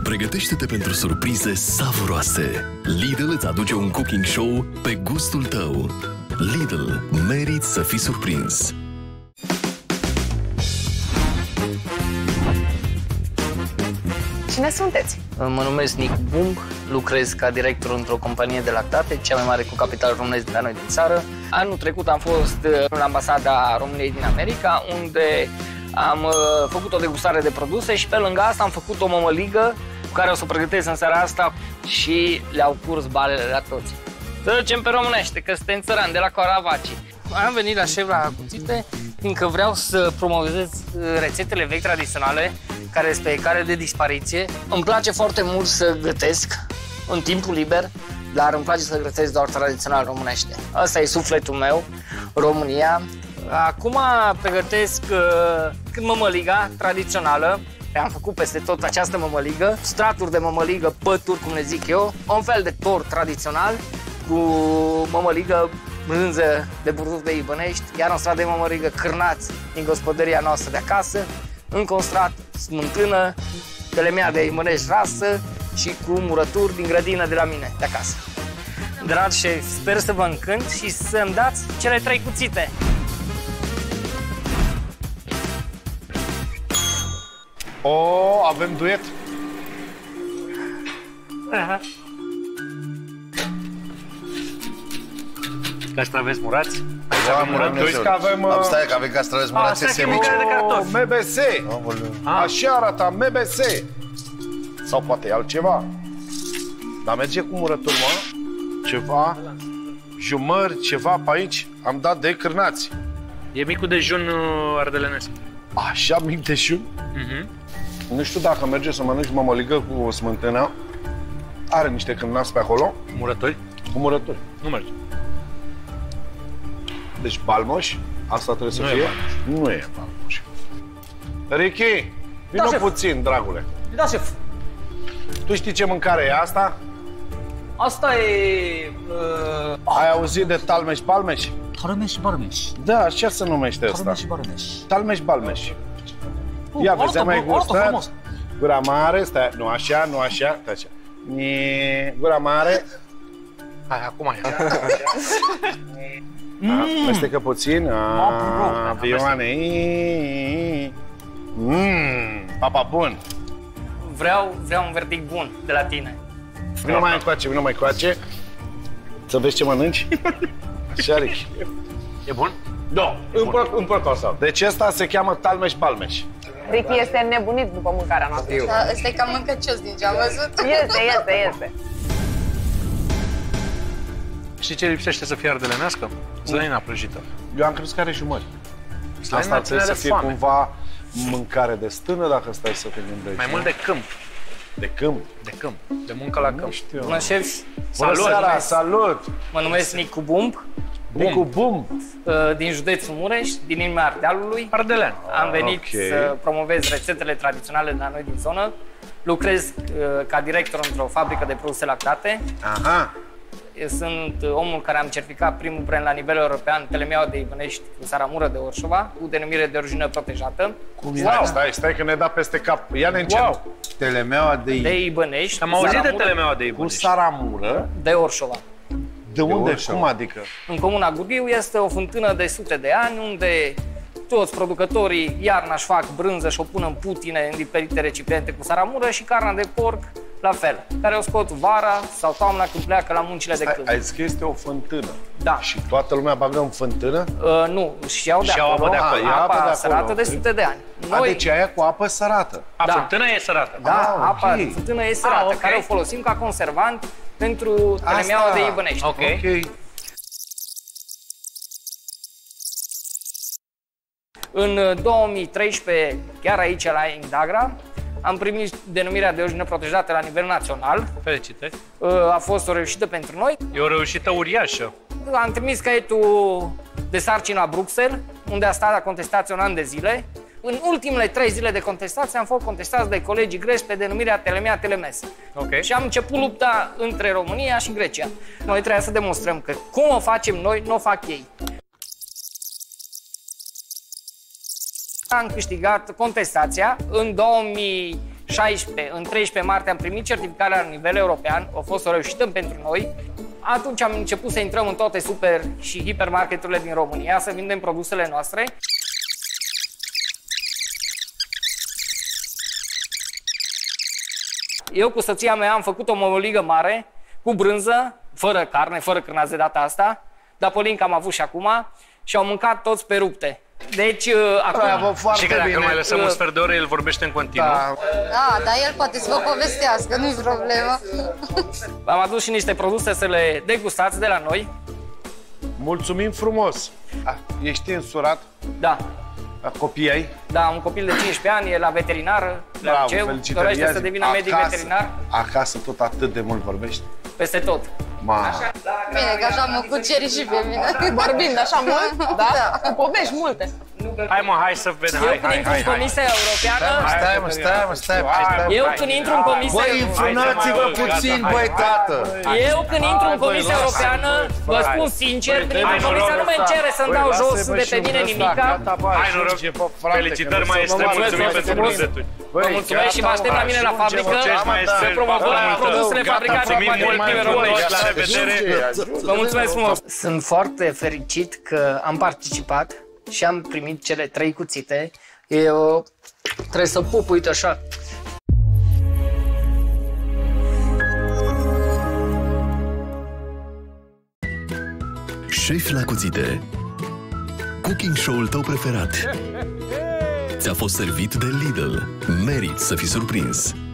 Pregătește-te pentru surprize savuroase. Lidl îți aduce un cooking show pe gustul tău. Lidl, meriți să fii surprins. Cine sunteți? Mă numesc Nicu Bumb, lucrez ca director într-o companie de lactate, cea mai mare cu capital românesc de la noi din țară. Anul trecut am fost în ambasada României din America, unde am făcut o degustare de produse și pe lângă asta am făcut o mămăligă cu care o să o pregătesc în seara asta și le-au curs balele la toți. Să zicem pe românește, că suntem țărani de la Coaravaci. Am venit la șef la cuțite, fiindcă vreau să promovez rețetele vechi tradiționale care sunt pe cale de dispariție. Îmi place foarte mult să gătesc în timpul liber, dar îmi place să gătesc doar tradițional românește. Asta e sufletul meu, România. Acum pregătesc mămăliga tradițională. Am făcut peste tot această mămăligă, straturi de mămăligă, pături, cum le zic eu, un fel de tort tradițional cu mămăligă, brânză de burduf de Ibănești, iar un strat de mămăligă cârnați din gospodăria noastră de acasă, încă un strat smântână, telemea de Ibănești rasă și cu murături din grădină de la mine, de acasă. Dragi șefi, sper să vă încânt și să-mi dați cele 3 cuțite. O, avem duet. Aha. Castraveți murați? Știți că avem... Stai că avem castraveți murați semici. MBS. Așa arată, MBS. Sau poate altceva. Dar merge cu murături, mă? Ceva, jumări, ceva pe aici. Am dat de cârnați. E micul dejun ardelenesc. Așa, mic dejun? Nu știu dacă merge să mănânci mămăligă cu smântână. Are niște cârnați pe acolo. Murături? Cu murături. Nu merge. Deci balmoș, asta trebuie să fie? Nu e balmoș. Ricky, vină puțin, dragule. Da, șef. Tu știi ce mâncare e asta? Asta e... Ai auzit de talmeș-balmeș? Talmeș-balmeș. Da, așa se numește asta. Talmeș-balmeș. Talmeș-balmeș. Ia vezi, mai gustat. Gura mare, stai, nu așa, nu așa, stai așa. Gura mare. Hai, acum e. Mestecă puțin. Avioane. Papa bun. Vreau un verdict bun de la tine. Vino mai încoace, vino mai încoace. Să vezi ce mănânci. Așa, Ricky. E bun? Da, îmi plac asta. Deci ăsta se cheamă talmeș-balmeș. Ricky este nebunit după mâncarea noastră. Da, ăsta e cam mâncăcios din ce am văzut. Este. Știi ce lipsește să fie ardelenească? Slănina prăjită. Eu am crezut că are jumări. Slănina Asta trebuie să fie foame. cumva mâncare de stână, dacă stai să te gândești. Mai mult de câmp. De câmp? De câmp. De muncă la câmp. Știu. Bună, șef. Bună seara, salut! Mă numesc Nicu Bumb, Nicu Bumb. din județul Mureș, din inima Ardealului. Ardelean. Am venit să promovez rețetele tradiționale de la noi din zonă. Lucrez ca director într-o fabrică de produse lactate. Aha. Sunt omul care am certificat primul brand la nivel european, telemeaua de Ibănești cu saramură de Orșova, cu denumire de origine protejată. Cum e? Stai că ne da peste cap. Ia-ne încet. Telemeaua de Ibănești. Am auzit de telemeaua de Cu Ibănești. saramură. De Orșova. De unde? Cum adică? În comuna Gurghiu este o fântână de sute de ani unde toți producătorii iarna își fac brânză și o pun în putine în diferite recipiente cu saramură și carnea de porc la fel, care o scot vara sau toamna când pleacă la muncile de câmp. Ai zis că este o fântână. Da. Și toată lumea bagă în fântână? Nu, și iau de acolo, apa sărată de sute de ani. Deci aia cu apă sărată. Fântâna e sărată. Da, apa din fântână e sărată, care o folosim ca conservant pentru telemeaua de Ibănești. Ok. În 2013, chiar aici la Indagra, am primit denumirea de origine protejată la nivel național. Felicitări. A fost o reușită pentru noi. E o reușită uriașă. Am trimis caietul de sarcină la Bruxelles, unde a stat la contestație un an de zile. În ultimele 3 zile de contestație am fost contestați de colegii greci pe denumirea Telemea Telemes. Okay. Și am început lupta între România și Grecia. Noi trebuia să demonstrăm că cum o facem noi, nu o fac ei. Am câștigat contestația. În 2016 în 13 martie am primit certificarea la nivel european, a fost o reușită pentru noi. Atunci am început să intrăm în toate super și hipermarketurile din România să vindem produsele noastre. Eu cu soția mea am făcut o mămăligă mare cu brânză, fără carne, fără cârnați de data asta, dar polinca am avut și acum și au mâncat toți pe rupte. Deci, acum... Și că dacă mai lăsăm un sfert de oră, el vorbește în continuu. Dar el poate să vă povestească, nu-i problemă. Am adus și niște produse să le degustați de la noi. Mulțumim frumos! Ești însurat? Da. Copii ai? Da, am un copil de 15 ani, e la veterinară, la liceu, dorește să devină medic veterinar. Acasă tot atât de mult vorbești? Peste tot. Bine, că așa mă cuceri și pe mine. Vorbind așa mult, da? Cu povești multe. Hai să vedem, Eu când intru în Comisia Europeană... Stai. Eu când intru în Comisia Băi, înfrânați-vă puțin, băi, tată! Eu când intru în Comisia Europeană, vă spun sincer, când intru în Comisia nu mă cere să-mi dau jos de pe mine nimica. Hai noroc, felicitări, maestre, mulțumim pentru produsuri. Vă mulțumesc și vă aștept la mine la fabrică să promovăm produsele fabricate cu colectivele românești. La revedere! Vă mulțumesc frumos! Sunt foarte fericit că am participat și am primit cele 3 cuțite. Eu trebuie să pup, uite așa. Șef la cuțite. Cooking show-ul tău preferat. Ți-a fost servit de Lidl. Meriți să fii surprins.